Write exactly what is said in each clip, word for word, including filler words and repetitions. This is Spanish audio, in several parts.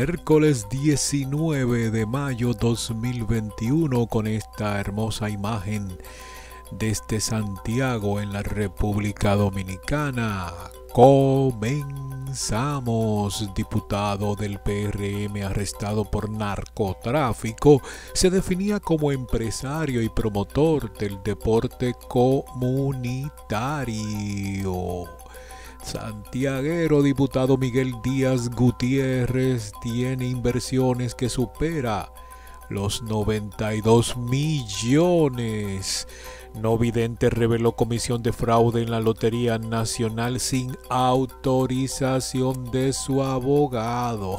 Miércoles diecinueve de mayo dos mil veintiuno, con esta hermosa imagen desde Santiago en la República Dominicana. Comenzamos. Diputado del P R M arrestado por narcotráfico se definía como empresario y promotor del deporte comunitario. Santiaguero diputado Miguel Díaz Gutiérrez tiene inversiones que supera los noventa y dos millones. No vidente reveló comisión de fraude en la Lotería Nacional sin autorización de su abogado.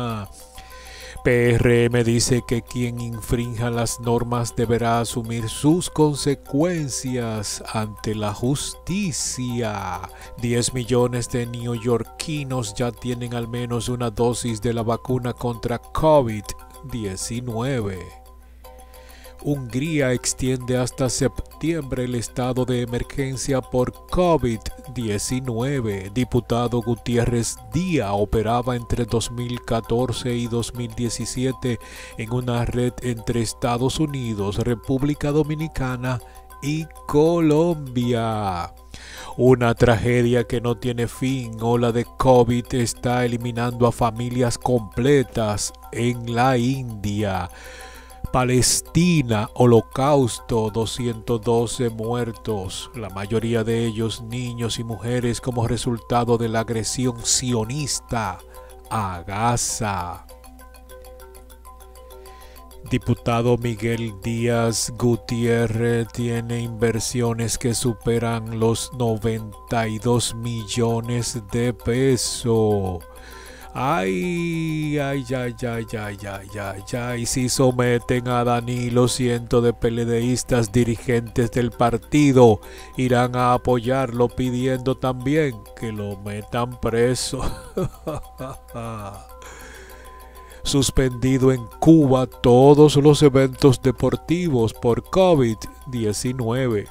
P R M dice que quien infrinja las normas deberá asumir sus consecuencias ante la justicia. diez millones de neoyorquinos ya tienen al menos una dosis de la vacuna contra COVID diecinueve. Hungría extiende hasta septiembre el estado de emergencia por COVID diecinueve. Diputado Gutiérrez Díaz operaba entre dos mil catorce y dos mil diecisiete en una red entre Estados Unidos, República Dominicana y Colombia. Una tragedia que no tiene fin. Ola de COVID está eliminando a familias completas en la India. Palestina, holocausto, doscientos doce muertos, la mayoría de ellos niños y mujeres como resultado de la agresión sionista a Gaza. Diputado Miguel Díaz Gutiérrez tiene inversiones que superan los noventa y dos millones de pesos. Ay, ay, ay, ay, ay, ay, ay, ay, si someten a Danilo, cientos de peledeístas dirigentes del partido irán a apoyarlo pidiendo también que lo metan preso. Suspendido en Cuba todos los eventos deportivos por COVID diecinueve.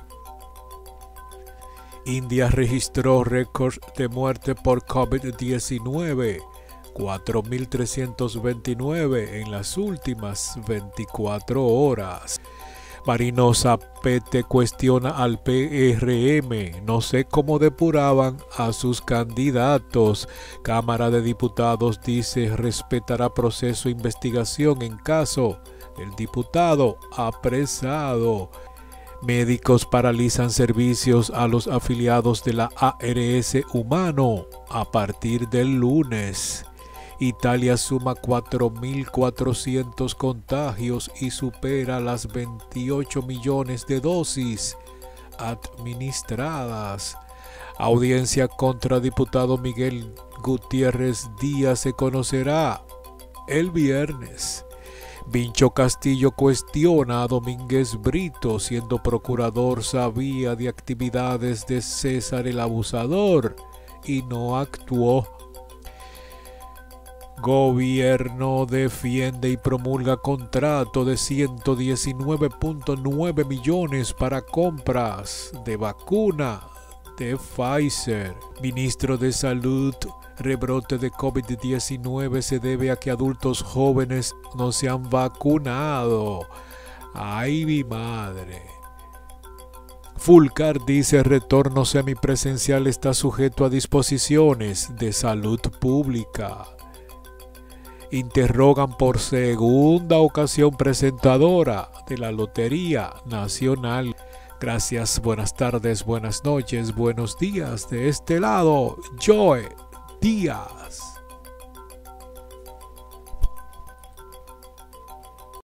India registró récord de muerte por COVID diecinueve. cuatro mil trescientos veintinueve en las últimas veinticuatro horas. Marino Zapete cuestiona al P R M. No sé cómo depuraban a sus candidatos. Cámara de Diputados dice respetará proceso de investigación en caso del diputado apresado. Médicos paralizan servicios a los afiliados de la A R S Humano a partir del lunes. Italia suma cuatro mil cuatrocientos contagios y supera las veintiocho millones de dosis administradas. Audiencia contra diputado Miguel Gutiérrez Díaz se conocerá el viernes. Vincho Castillo cuestiona a Domínguez Brito, siendo procurador sabía de actividades de César el Abusador y no actuó. Gobierno defiende y promulga contrato de ciento diecinueve punto nueve millones para compras de vacuna de Pfizer. Ministro de Salud, rebrote de COVID diecinueve se debe a que adultos jóvenes no se han vacunado. ¡Ay, mi madre! Fulcar dice retorno semipresencial está sujeto a disposiciones de salud pública. Interrogan por segunda ocasión presentadora de la Lotería Nacional. Gracias, buenas tardes, buenas noches, buenos días. De este lado, Joe Díaz.